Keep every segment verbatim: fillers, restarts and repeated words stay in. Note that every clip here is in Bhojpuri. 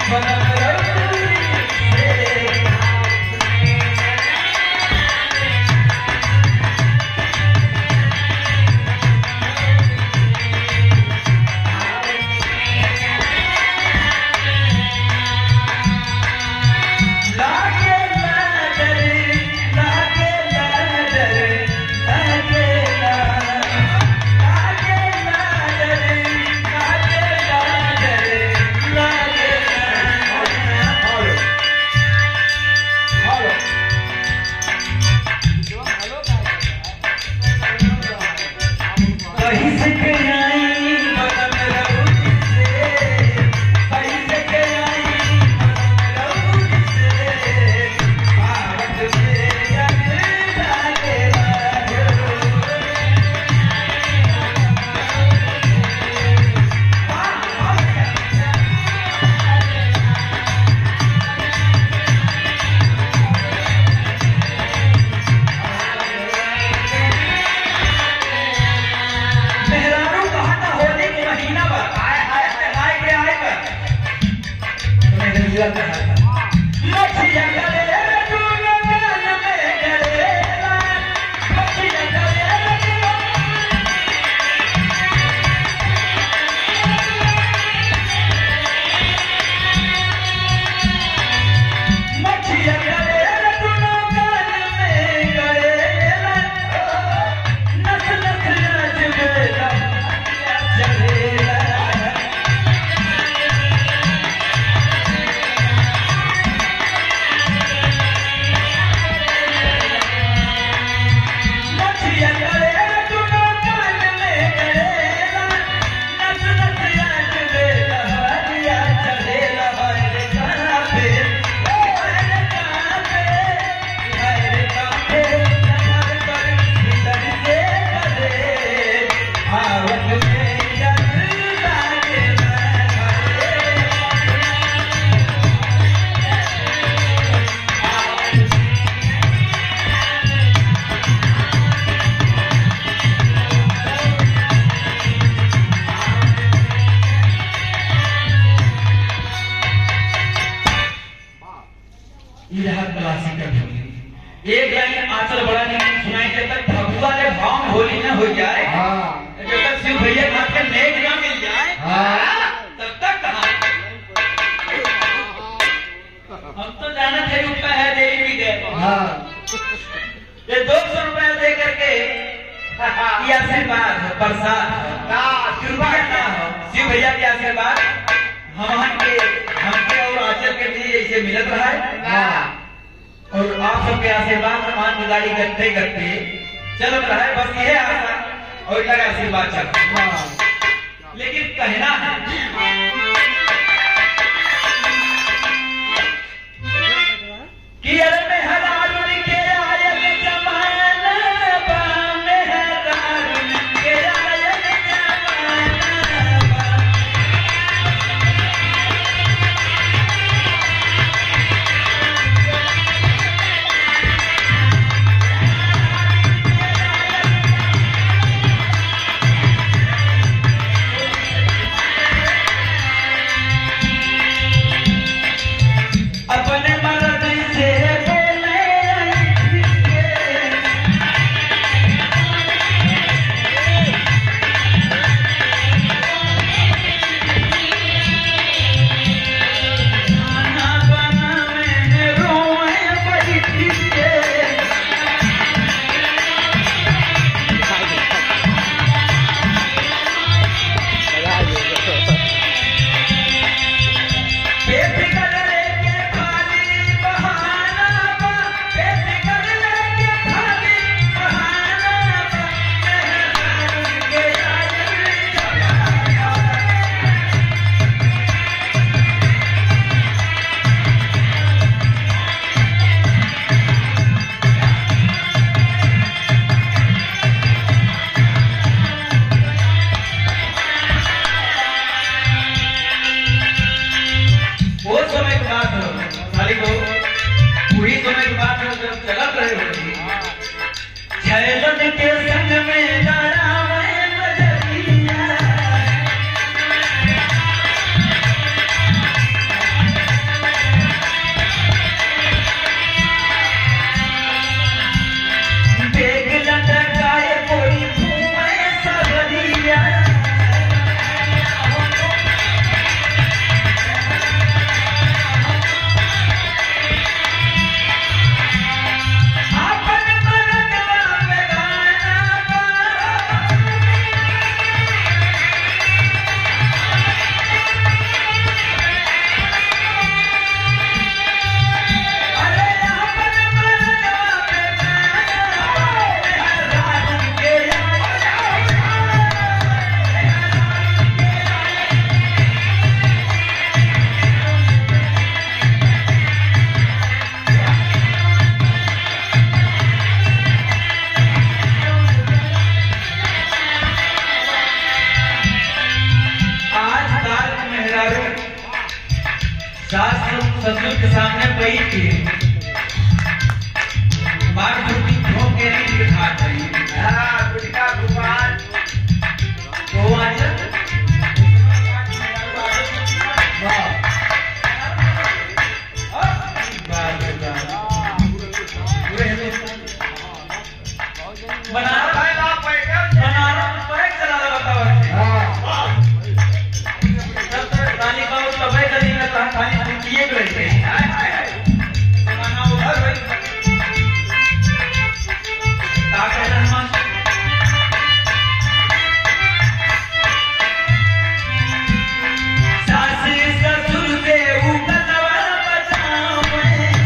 एक लाइन आंचल बड़ा नहीं सुनाई जब तक भगुआ के भाव होली न हो जाए, जब तक शिव भैया हाथ के नेक न मिल जाए, तब तक हम तो जाना थे रुपया है दे भी दे ये दो सौ रुपया दे करके ये आशीर्वाद प्रसाद शिव भैया के आशीर्वाद हम के हमके और आंचल के लिए ऐसे मिलत रहा है और आप सबके आशीर्वाद समान गुजारी करते करते चलत रहा है। बस यह आशा और लगा आशीर्वाद चल, लेकिन कहना है कि अरे में हरारुन के आयल जमाना बा, में हरारुन के आयल जमाना बा। अपने मर्द से बोले खाना बनावे रोए बैठ के पेट कर लेके खाली बहाना बा, पेट कर लेके खाली बहाना बा, मेहरान के आयल जमाना वो समय की बात हो साली को, वही समय की बात हो जब चलत रहे होगी छैलन के संग में डरावे बजरिया। सास ससुर के सामने बैठ के मार गुटी ठोक के नहीं दिखा रही हां गुटका गोपाल तो आज वाह बनाना भाई आप पैक बनाना पैक चला बताओ हां तब रानी का वो तबे करी में कहां खाली कुटिए रहते हाय हाय बनाना उधर भाई ताके रहमान सास ससुर से ऊपर नवार बचावे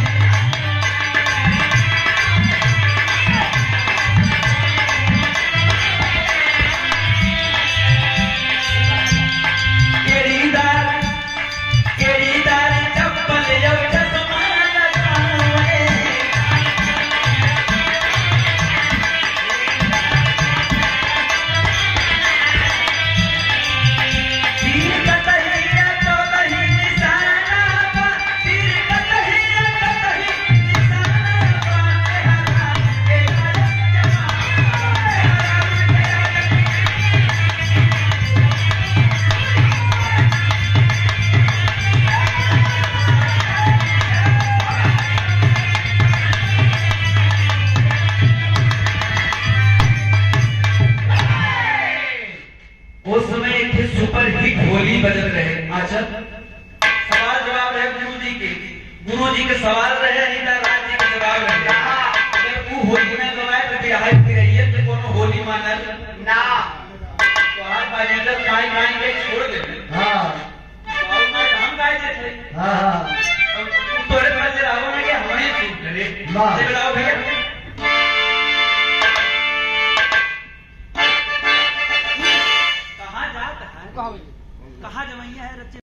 होली बजत रहे अच्छा सवाल जवाब रहे गुरु जी के गुरु जी के सवाल रहे हिंदा राज जी के जवाब रहे अगर वो होली में गवाए तो बिहार की रही तो कोनो होली मानल ना तो आज बाजेंद्र गाय गाय के छोड़ दे हां और मैं हम गाय थे हां हां तोरे पास रहो ना कि हमें छूट ले जब लाओ भैया